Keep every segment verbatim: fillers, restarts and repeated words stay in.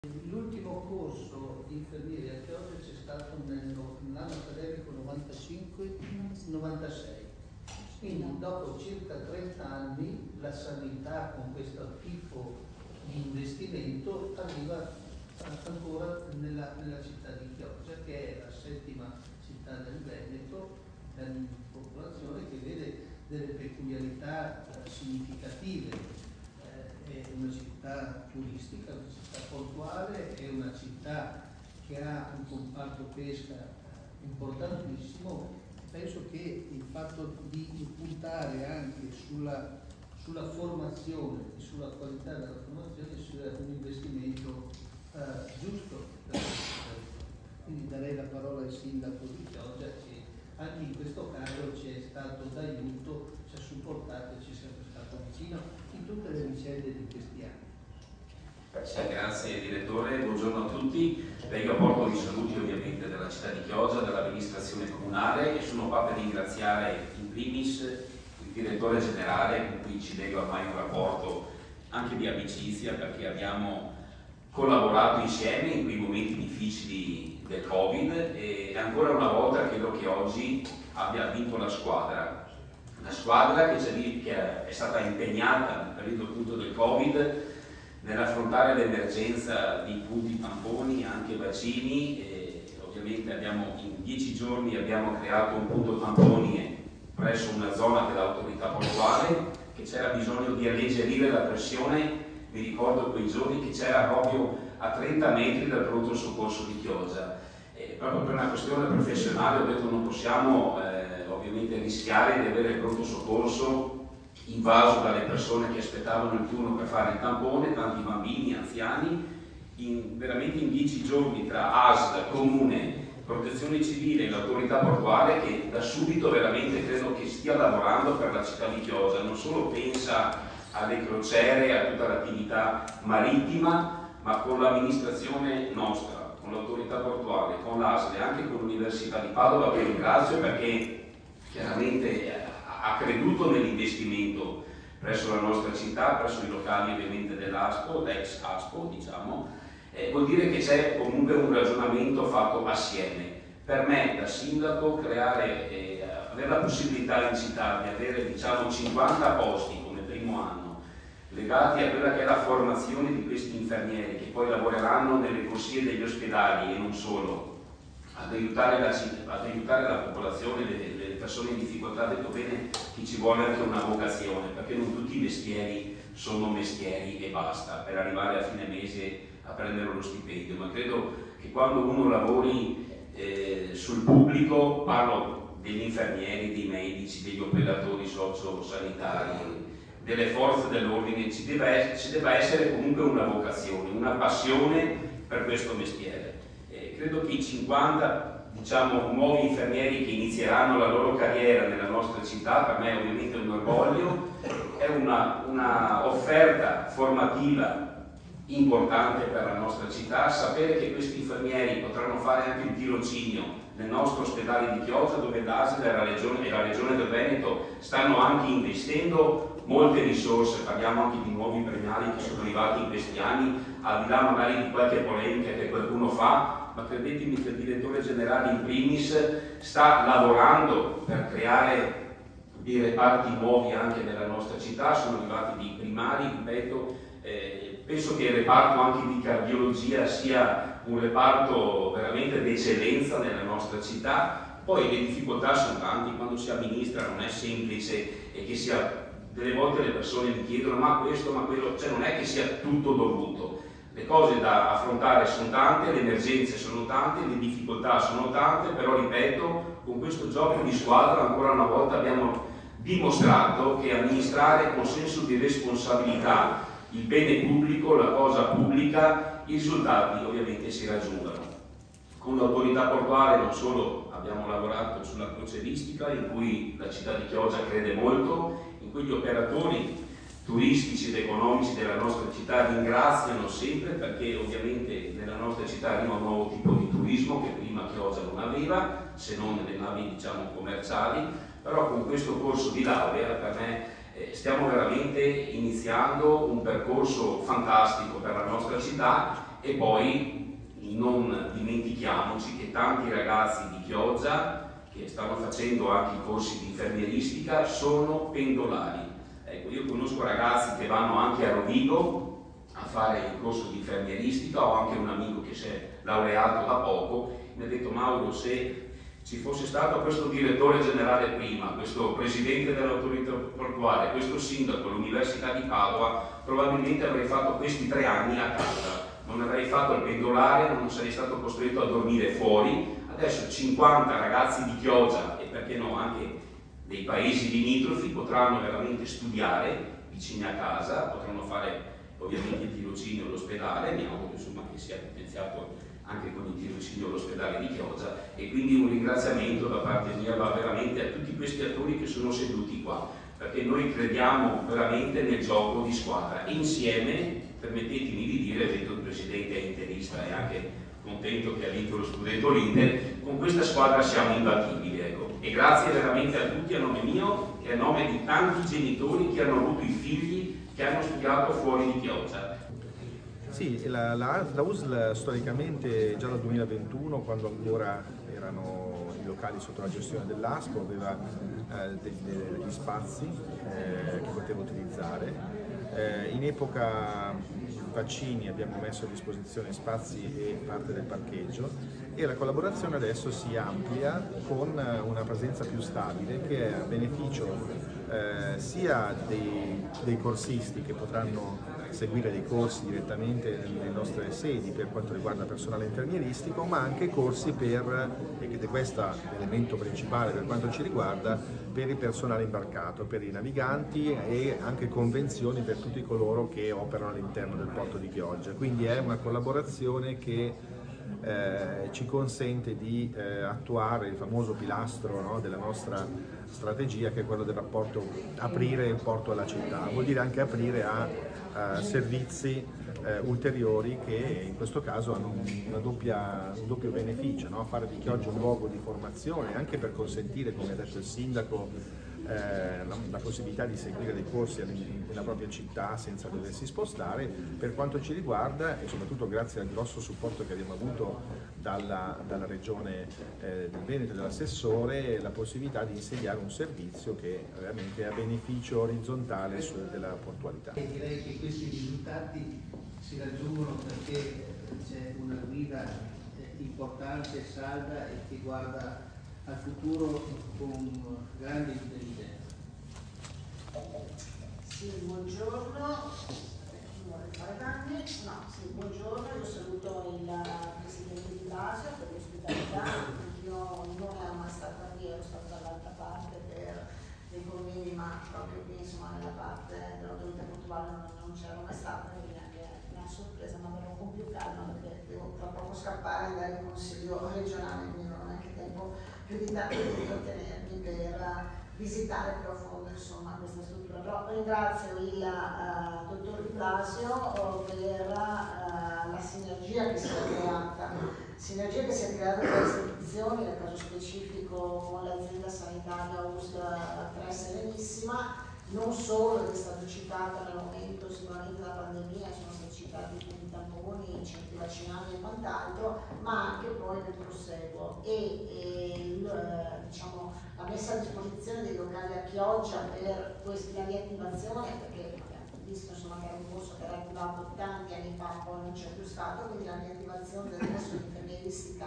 L'ultimo corso di infermieri a Chioggia c'è stato nell'anno accademico novantacinque novantasei, quindi dopo circa trenta anni la sanità con questo tipo di investimento arriva ancora nella, nella città di Chioggia, che è la settima città del Veneto, per popolazione che vede delle peculiarità eh, significative. È una città turistica, una città portuale, è una città che ha un comparto pesca importantissimo. Penso che il fatto di puntare anche sulla, sulla formazione e sulla qualità della formazione sia un investimento eh, giusto per la città. Quindi darei la parola al sindaco di Chioggia, che anche in questo caso ci è stato d'aiuto, ci ha supportato e ci è sempre stato vicino in tutte le vicende di questi anni. Sì, grazie direttore, buongiorno a tutti. Vengo a porto di saluti ovviamente della città di Chioggia, dell'amministrazione comunale, e sono qua per ringraziare in primis il direttore generale con cui ci lega ormai un rapporto anche di amicizia, perché abbiamo collaborato insieme in quei momenti difficili del Covid, e ancora una volta credo che oggi abbia vinto la squadra. Una squadra che, che è stata impegnata nel periodo appunto del Covid nell'affrontare l'emergenza di punti tamponi, anche vaccini, e ovviamente abbiamo, in dieci giorni abbiamo creato un punto tamponi presso una zona dell'autorità portuale, che c'era bisogno di alleggerire la pressione. Mi ricordo quei giorni che c'era proprio a trenta metri dal pronto soccorso di Chioggia. E proprio per una questione professionale ho detto non possiamo eh, ovviamente rischiare di avere il pronto soccorso invaso dalle persone che aspettavano il turno per fare il tampone, tanti bambini, anziani. In, veramente in dieci giorni tra A S L, Comune, Protezione Civile e l'autorità portuale, che da subito veramente credo che stia lavorando per la città di Chioggia, non solo pensa alle crociere, a tutta l'attività marittima, ma con l'amministrazione nostra, con l'autorità portuale, con l'A S L e anche con l'Università di Padova, che ringrazio perché chiaramente ha creduto nell'investimento presso la nostra città, presso i locali ovviamente dell'Aspo, l'ex Aspo diciamo. Eh, vuol dire che c'è comunque un ragionamento fatto assieme. Per me da sindaco creare, eh, avere la possibilità in città di avere diciamo cinquanta posti come primo anno legati a quella che è la formazione di questi infermieri che poi lavoreranno nelle corsie degli ospedali e non solo, ad aiutare la, ad aiutare la popolazione, le, le persone in difficoltà. Detto bene che ci vuole anche una vocazione, perché non tutti i mestieri sono mestieri e basta per arrivare a fine mese a prendere uno stipendio, ma credo che quando uno lavori eh, sul pubblico, parlo degli infermieri, dei medici, degli operatori socio-sanitari, delle forze dell'ordine, ci deve, ci deve essere comunque una vocazione, una passione per questo mestiere. Eh, credo che i cinquanta diciamo, nuovi infermieri che inizieranno la loro carriera nella nostra città, per me è ovviamente un orgoglio, è una, una offerta formativa importante per la nostra città. Sapere che questi infermieri potranno fare anche il tirocinio nel nostro ospedale di Chioggia, dove l'A S L e la Regione, e la Regione del Veneto stanno anche investendo molte risorse. Parliamo anche di nuovi premiali che sono arrivati in questi anni, al di là magari di qualche polemica che qualcuno fa, ma credetemi che il direttore generale in primis sta lavorando per creare dei reparti nuovi anche nella nostra città. Sono arrivati dei primari, ripeto, eh, penso che il reparto anche di cardiologia sia un reparto veramente d'eccellenza nella nostra città. Poi le difficoltà sono tanti, quando si amministra non è semplice, e che sia, delle volte le persone mi chiedono ma questo, ma quello, cioè non è che sia tutto dovuto. Le cose da affrontare sono tante, le emergenze sono tante, le difficoltà sono tante, però ripeto, con questo gioco di squadra ancora una volta abbiamo dimostrato che amministrare con senso di responsabilità il bene pubblico, la cosa pubblica, i risultati ovviamente si raggiungono. Con l'autorità portuale non solo abbiamo lavorato sulla crocieristica, in cui la città di Chioggia crede molto, in cui gli operatori turistici ed economici della nostra città ringraziano sempre, perché ovviamente nella nostra città arriva un nuovo tipo di turismo che prima Chioggia non aveva, se non le navi diciamo commerciali. Però con questo corso di laurea per me eh, stiamo veramente iniziando un percorso fantastico per la nostra città, e poi non dimentichiamoci che tanti ragazzi di Chioggia che stanno facendo anche i corsi di infermieristica sono pendolari. Ecco, io conosco ragazzi che vanno anche a Rovigo a fare il corso di infermieristica, ho anche un amico che si è laureato da poco, mi ha detto: Mauro, se ci fosse stato questo direttore generale prima, questo presidente dell'autorità portuale, questo sindaco all'Università di Padova, probabilmente avrei fatto questi tre anni a casa, non avrei fatto il pendolare, non sarei stato costretto a dormire fuori. Adesso cinquanta ragazzi di Chioggia, e perché no anche dei paesi limitrofi, potranno veramente studiare vicini a casa, potranno fare ovviamente il tirocinio all'ospedale, mi auguro insomma che sia potenziato anche con il tirocinio all'ospedale di Chioggia, e quindi un ringraziamento da parte mia va veramente a tutti questi attori che sono seduti qua, perché noi crediamo veramente nel gioco di squadra. Insieme, permettetemi di dire, vedo il presidente è interista e anche contento che ha vinto lo scudetto l'Inter, con questa squadra siamo imbattibili, ecco. E grazie veramente a tutti a nome mio e a nome di tanti genitori che hanno avuto i figli che hanno studiato fuori di Chioggia. Sì, la, la, la U S L storicamente già dal duemilaventuno, quando ancora erano i locali sotto la gestione dell'A S P O, aveva eh, degli, degli spazi eh, che poteva utilizzare. Eh, in epoca vaccini abbiamo messo a disposizione spazi e parte del parcheggio, e la collaborazione adesso si amplia con una presenza più stabile che è a beneficio eh, sia dei, dei corsisti che potranno seguire dei corsi direttamente nelle nostre sedi per quanto riguarda personale infermieristico, ma anche corsi per, ed è questo l'elemento principale per quanto ci riguarda, per il personale imbarcato, per i naviganti, e anche convenzioni per tutti coloro che operano all'interno del porto di Chioggia. Quindi è una collaborazione che eh, ci consente di eh, attuare il famoso pilastro, no, della nostra strategia, che è quello del rapporto aprire il porto alla città. Vuol dire anche aprire a, a servizi eh, ulteriori che in questo caso hanno una doppia, un doppio beneficio, no? Fare di Chioggia un luogo di formazione anche per consentire, come ha detto il sindaco, Eh, la, la possibilità di seguire dei corsi nella propria città senza doversi spostare. Per quanto ci riguarda, e soprattutto grazie al grosso supporto che abbiamo avuto dalla, dalla regione eh, del Veneto e dall'assessore, la possibilità di insegnare un servizio che veramente è a beneficio orizzontale su, della portualità. E direi che questi risultati si raggiungono perché c'è una guida importante, salda e che guarda al futuro con grande intelligenza. Sì, buongiorno, chi vuole fare danni? No, sì, buongiorno, io saluto il Presidente Di Blasio per l'ospitalità, io non ero mai stata qui, ero stata dall'altra parte per dei convegni, ma proprio qui insomma nella parte dell'autorità portuale non, non c'ero mai stata, quindi anche una sorpresa, ma verrò con più calma perché devo tra poco scappare e andare in consiglio regionale, quindi non ho neanche tempo più di tanto di trattenermi per visitare più a fondo insomma questa struttura. Però ringrazio il uh, dottor Di Blasio uh, per uh, la sinergia che si è creata, sinergia che si è creata tra le istituzioni, nel caso specifico con l'azienda sanitaria U S L tre Serenissima, non solo che è stato citato nel momento sicuramente della pandemia, sono stati citati i tamponi, i centri vaccinali e quant'altro, ma anche poi nel proseguo e, e il, diciamo, la messa a disposizione dei locali a Chioggia per questa riattivazione, perché abbiamo visto insomma, che era un corso che era attivato tanti anni fa, poi non c'è più stato, quindi la riattivazione del corso di infermieristica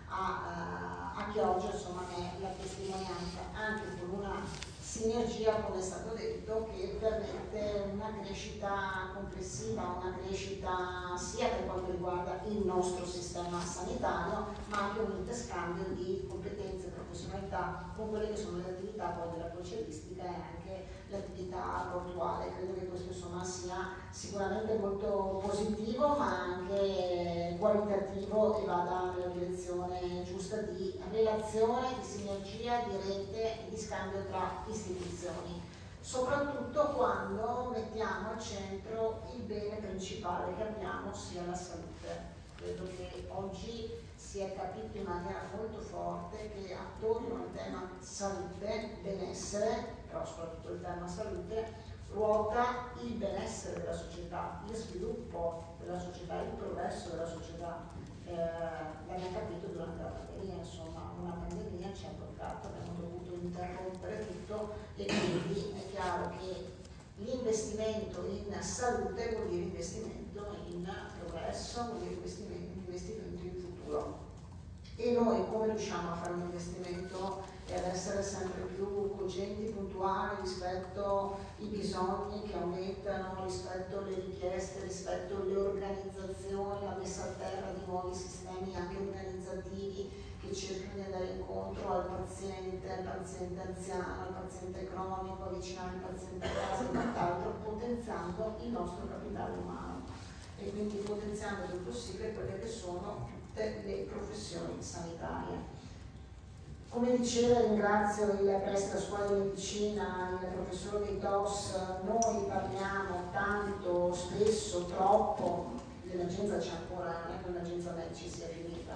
a, a Chioggia insomma, è la testimonianza anche con una sinergia, come è stato detto, che permette una crescita complessiva, una crescita sia per quanto riguarda il nostro sistema sanitario, ma anche un interscambio di competenze e professionalità con quelle che sono le attività poi della crocieristica e anche l'attività portuale. Credo che questo insomma sia sicuramente molto positivo, ma anche qualitativo e vada nella direzione giusta di relazione, di sinergia, di rete e di scambio tra istituzioni, soprattutto quando mettiamo al centro il bene principale che abbiamo, sia la salute. Credo che oggi si è capito in maniera molto forte che attorno al tema salute, benessere, però soprattutto il tema salute, ruota il benessere della società, il sviluppo della società, il progresso della società. Eh, l'abbiamo capito durante la pandemia, insomma, una pandemia ci ha portato, abbiamo dovuto interrompere tutto e quindi è chiaro che l'investimento in salute vuol dire investimento in progresso, vuol dire investimento, investimento in futuro. E noi come riusciamo a fare un investimento e ad essere sempre più cogenti, puntuali rispetto ai bisogni che aumentano, rispetto alle richieste, rispetto alle organizzazioni, la messa a terra di nuovi sistemi anche organizzativi che cercano di andare incontro al paziente, al paziente anziano, al paziente cronico, avvicinare il paziente a casa e quant'altro, potenziando il nostro capitale umano e quindi potenziando il più possibile quelle che sono tutte le professioni sanitarie. Come diceva, ringrazio il preside della scuola di medicina, il professor Vitos, noi parliamo tanto, spesso, troppo, l'emergenza c'è ancora, non è che l'emergenza medici sia finita,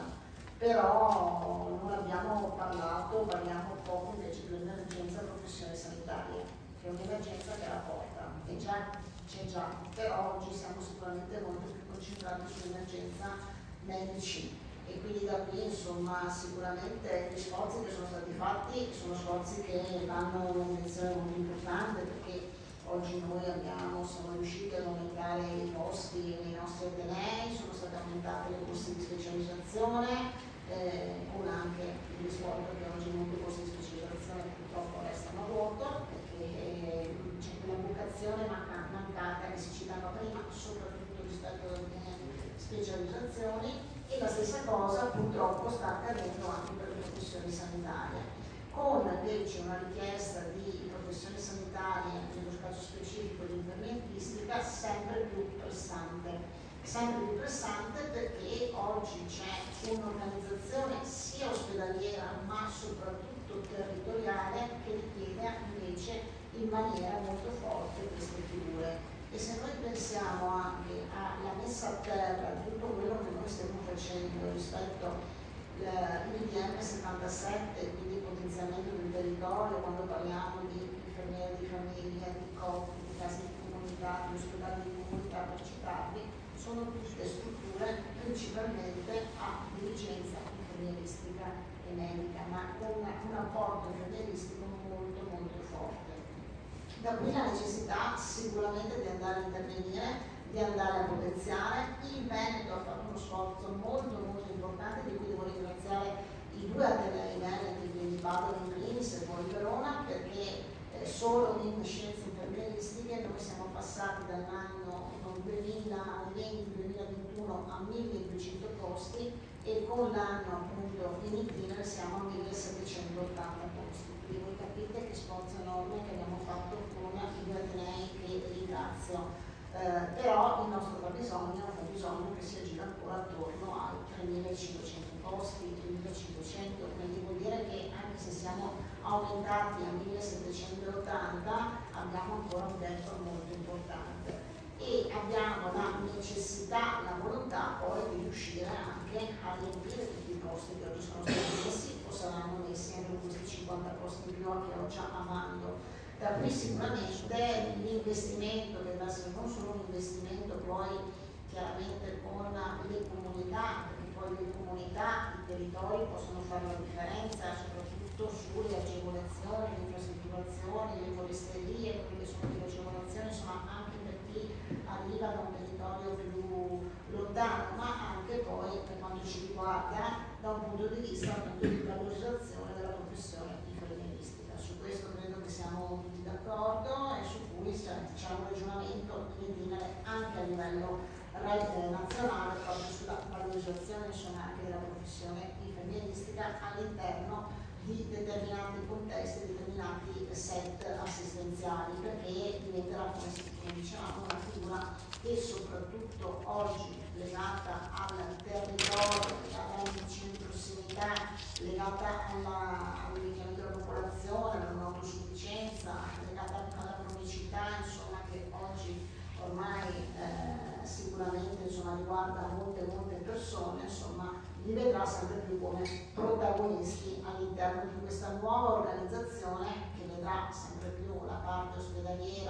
però non abbiamo parlato, parliamo poco invece dell'emergenza professioni sanitarie, che è un'emergenza che è alla porta, e già c'è già, però oggi siamo sicuramente molto più concentrati sull'emergenza medici. E quindi da qui insomma sicuramente gli sforzi che sono stati fatti sono sforzi che danno una direzione molto importante, perché oggi noi abbiamo, siamo riusciti ad aumentare i posti nei nostri atenei, sono state aumentate le corsi di specializzazione, eh, con anche il risvolto che oggi molti corsi di specializzazione purtroppo restano a vuoto, perché c'è quella vocazione mancata che si citava prima, soprattutto rispetto alle specializzazioni. E la stessa cosa purtroppo sta accadendo anche per le professioni sanitarie, con invece una richiesta di professioni sanitarie, nello caso specifico di infermieristica, sempre più pressante. Sempre più pressante perché oggi c'è un'organizzazione sia ospedaliera ma soprattutto territoriale che richiede invece in maniera molto forte queste figure. E se noi pensiamo anche alla messa a terra di tutto quello che noi stiamo facendo rispetto all'I D M settantasette, quindi potenziamento del territorio, quando parliamo di infermieri di famiglia, di coppie, di case di comunità, di ospedali di comunità, per citarli, sono tutte strutture principalmente a dirigenza infermieristica e medica, ma con un apporto infermieristico molto molto forte. Da qui la necessità sicuramente di andare a intervenire, di andare a potenziare. Il Veneto ha fatto uno sforzo molto molto importante, di cui devo ringraziare i due atenei veneti, quindi Padova in primis e poi Verona, perché eh, solo in scienze infermieristiche noi siamo passati dall'anno duemilaventi duemilaventuno a milleduecento posti e con l'anno appunto in itinere siamo a millesettecentottanta posti. Quindi voi capite che sforzo enorme che abbiamo fatto con i due atenei che ringrazio. Eh, però il nostro fabbisogno è un fabbisogno che si aggira ancora attorno ai tremilacinquecento posti, tremilacinquecento, quindi vuol dire che anche se siamo aumentati a millesettecentottanta abbiamo ancora un gap molto importante e abbiamo la necessità, la volontà poi di riuscire anche a riempire tutti i posti che oggi sono stati messi o saranno messi anche questi cinquanta posti in più a Chioggia a Mando. Da qui sicuramente l'investimento che deve essere non solo un investimento poi chiaramente con le comunità, perché poi le comunità, i territori possono fare la differenza soprattutto sulle agevolazioni, le infrastrutturazioni, le foresterie, quelle sono le agevolazioni insomma anche per chi arriva da un territorio più lontano, ma anche poi per quanto ci riguarda da un punto di vista appunto di valorizzazione della professione infermieristica. Su questo credo che siamo tutti d'accordo e su cui c'è un ragionamento anche a livello nazionale proprio sulla valorizzazione insomma, anche della professione infermieristica all'interno di determinati contesti, determinati set assistenziali, perché diventerà, come dicevamo, una figura che soprattutto oggi legata al territorio, legata alla medicina di prossimità, legata all'invecchiamento della popolazione, alla non autosufficienza, legata alla cronicità, insomma, che oggi ormai eh, sicuramente insomma, riguarda molte molte persone, insomma, li vedrà sempre più come protagonisti all'interno di questa nuova organizzazione che vedrà sempre più la parte ospedaliera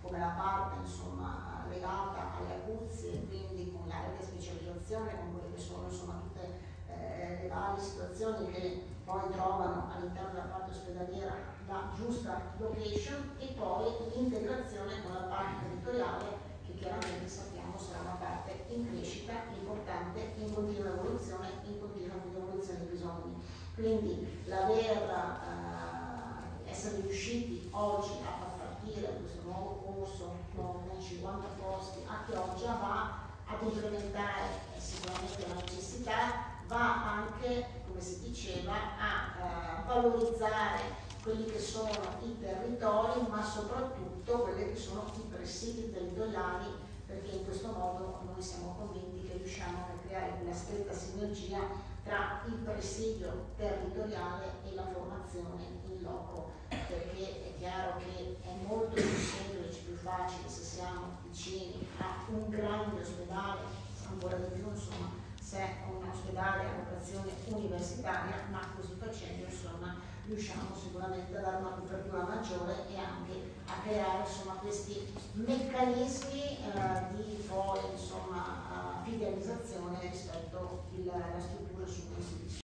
come la parte insomma, legata alle acuzie, quindi con l'area di specializzazione, con quelle che sono insomma, tutte eh, le varie situazioni che poi trovano all'interno della parte ospedaliera la giusta location, e poi l'integrazione con la parte territoriale, che chiaramente sappiamo sarà una parte in crescita, importante, in continua evoluzione, in continua evoluzione dei bisogni. Quindi l'aver eh, essere riusciti oggi a far partire questo nuovo corso con cinquanta posti a Chioggia va ad implementare eh, sicuramente la necessità, va anche, come si diceva, a eh, valorizzare quelli che sono i territori, ma soprattutto quelli che sono i presidi territoriali, perché in questo modo noi siamo convinti che riusciamo a creare una stretta sinergia tra il presidio territoriale e la formazione in loco, perché è chiaro che è molto più semplice, più facile se siamo vicini a un grande ospedale, ancora di più insomma se è un ospedale a vocazione universitaria, ma così facendo insomma riusciamo sicuramente a dare una copertura maggiore e anche a creare insomma questi meccanismi eh, di poi insomma uh, fidelizzazione rispetto alla struttura su cui si